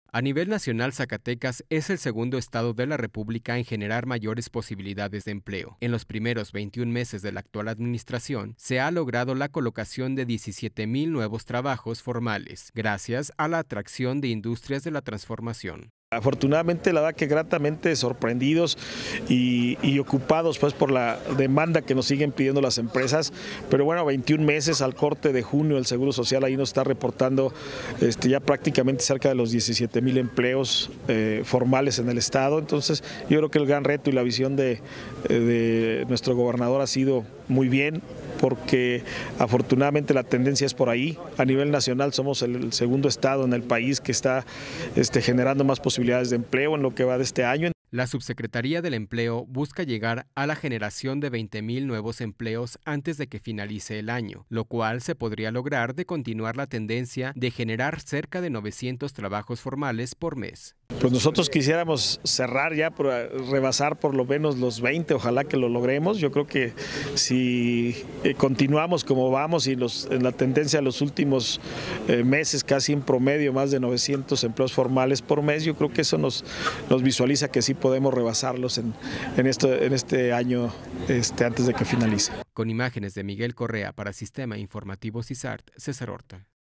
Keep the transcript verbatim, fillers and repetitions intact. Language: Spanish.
A nivel nacional, Zacatecas es el segundo estado de la República en generar mayores posibilidades de empleo. En los primeros veintiún meses de la actual administración, se ha logrado la colocación de diecisiete mil nuevos trabajos formales, gracias a la atracción de industrias de la transformación. Afortunadamente, la verdad que gratamente sorprendidos y, y ocupados pues por la demanda que nos siguen pidiendo las empresas, pero bueno, veintiún meses al corte de junio el Seguro Social ahí nos está reportando este, ya prácticamente cerca de los diecisiete mil empleos eh, formales en el estado. Entonces yo creo que el gran reto y la visión de, de nuestro gobernador ha sido muy bien, porque afortunadamente la tendencia es por ahí. A nivel nacional somos el segundo estado en el país que está este, generando más posibilidades de empleo en lo que va de este año. La Subsecretaría del Empleo busca llegar a la generación de veinte mil nuevos empleos antes de que finalice el año, lo cual se podría lograr de continuar la tendencia de generar cerca de novecientos trabajos formales por mes. Pues nosotros quisiéramos cerrar ya, por rebasar por lo menos los veinte, ojalá que lo logremos. Yo creo que si continuamos como vamos y los, en la tendencia de los últimos eh, meses, casi en promedio más de novecientos empleos formales por mes, yo creo que eso nos, nos visualiza que sí podemos rebasarlos en, en, esto, en este año este, antes de que finalice. Con imágenes de Miguel Correa para Sistema Informativo CISART, César Horta.